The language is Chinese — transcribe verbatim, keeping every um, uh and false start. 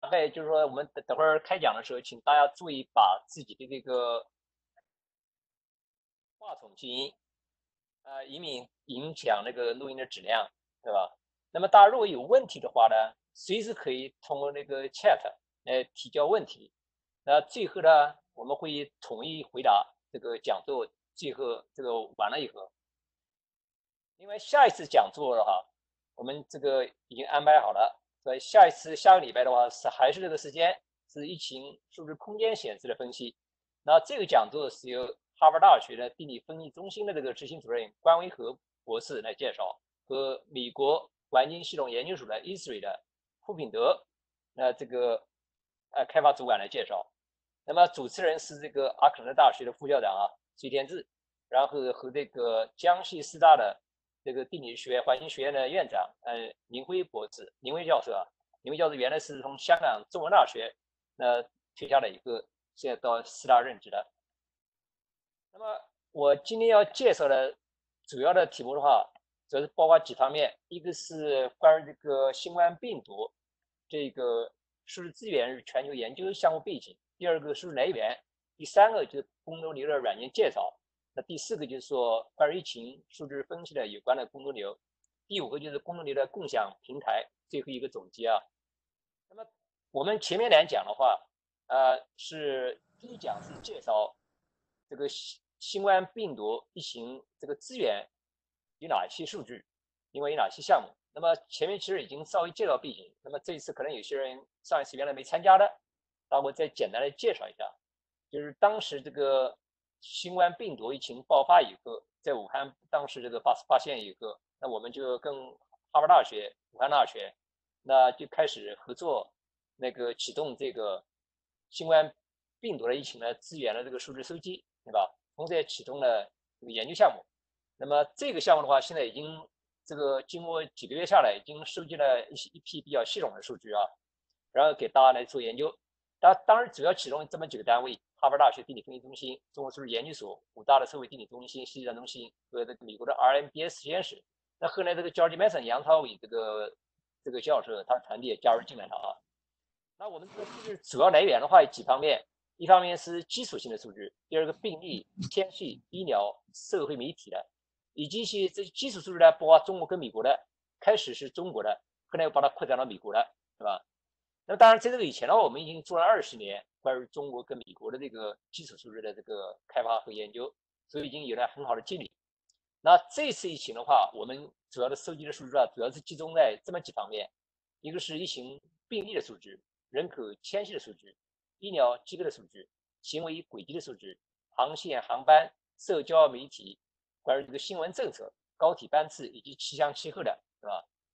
大概就是说，我们等等会儿开讲的时候，请大家注意把自己的这个话筒静音，呃，以免影响那个录音的质量，对吧？那么大家如果有问题的话呢，随时可以通过那个 chat 来提交问题。那最后呢，我们会统一回答这个讲座最后这个完了以后。因为下一次讲座的话，我们这个已经安排好了，所以下一次下个礼拜的话是还是这个时间，是疫情数据空间显示的分析。那这个讲座是由哈佛大学的地理分析中心的这个执行主任关维和博士来介绍，和美国环境系统研究所的 I S R I 的傅品德，那这个呃开发主管来介绍。那么主持人是这个阿肯色大学的副校长啊崔天志，然后和这个江西师大的这个地理学院环境学院的院长呃宁辉博士，宁辉教授啊，宁辉教授原来是从香港中文大学那退下了一个，现在到师大任职的。那么我今天要介绍的主要的题目的话，主要是包括几方面，一个是关于这个新冠病毒这个数据资源与全球研究项目背景，第二个数据来源，第三个就是公众流的软件介绍，那第四个就是说关于疫情数据分析的有关的公众流，第五个就是公众流的共享平台，最后一个总结啊。那么我们前面两讲的话，呃，是第一讲是介绍这个新冠病毒疫情这个资源有哪些数据，另外有哪些项目。那么前面其实已经稍微介绍背景，那么这一次可能有些人上一次原来没参加的，那我再简单的介绍一下，就是当时这个新冠病毒疫情爆发以后，在武汉当时这个发发现以后，那我们就跟哈佛大学、武汉大学，那就开始合作，那个启动这个新冠病毒的疫情的资源的这个数据收集，对吧？同时也启动了这个研究项目。那么这个项目的话，现在已经这个经过几个月下来，已经收集了一一批比较系统的数据啊，然后给大家来做研究。当当然主要启动这么几个单位：哈佛大学地理分析中心、中国数据研究所、武大的社会地理中心、实际战中心和这个美国的 R M B S 实验室。那后来这个 George Mason 杨超伟这个这个教授，他的团队也加入进来了啊。那我们这个数据主要来源的话，有几方面，一方面是基础性的数据，第二个病例、天气、医疗、社会媒体的，以及一些这基础数据呢，包括中国跟美国的，开始是中国的，后来又把它扩展到美国的，是吧？那当然，在这个以前呢，我们已经做了二十年关于中国跟美国的这个基础数据的这个开发和研究，所以已经有了很好的积累。那这次疫情的话，我们主要的收集的数据啊，主要是集中在这么几方面，一个是疫情病例的数据、人口迁徙的数据、医疗机构的数据、行为轨迹的数据、航线、航班、社交媒体、关于这个新闻政策、高铁班次以及气象气候的